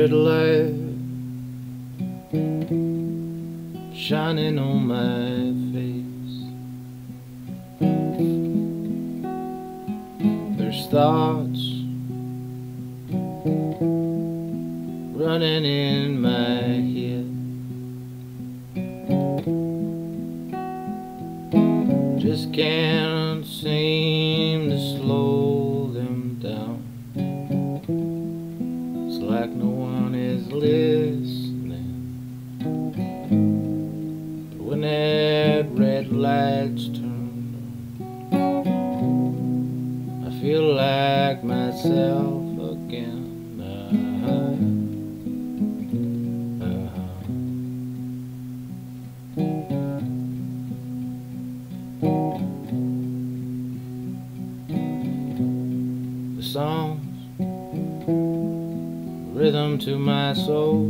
red light shining on my face. There's thoughts running in my head, just can't seem to slow them down. It's like no one is listening. But when that red light's turned on, I feel like myself again. The songs, rhythm to my soul,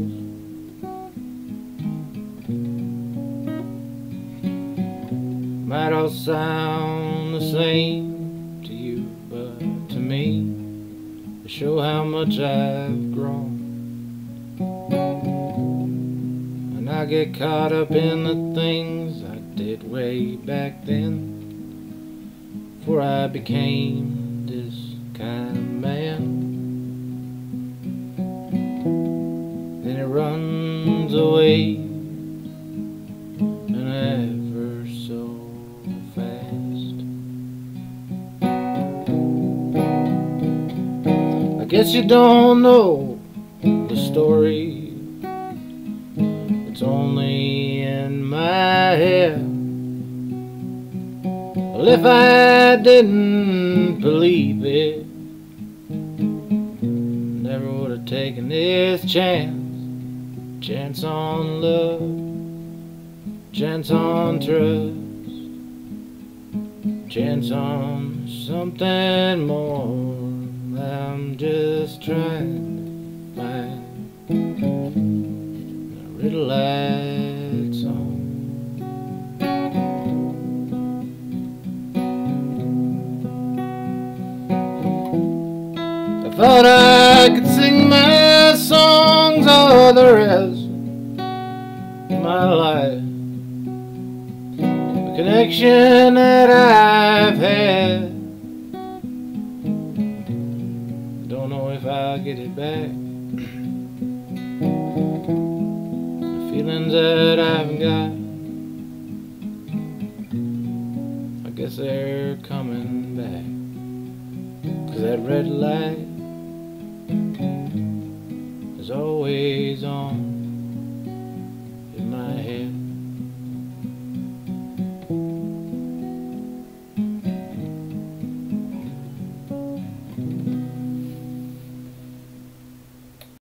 might all sound the same to you, but to me they show how much I've grown. And I get caught up in the things I did way back then, before I became this kind of man. Then it runs away, and ever so fast. I guess you don't know the story, it's only in my head. Well, if I didn't believe it, never would have taken this chance. Chance on love, chance on trust, chance on something more. I'm just trying to find the red light song. I thought I could sing my songs all the rest of my life. The connection that I've had, don't know if I'll get it back. The feelings that I've got, I guess they're coming back. 'Cause that red light is always on.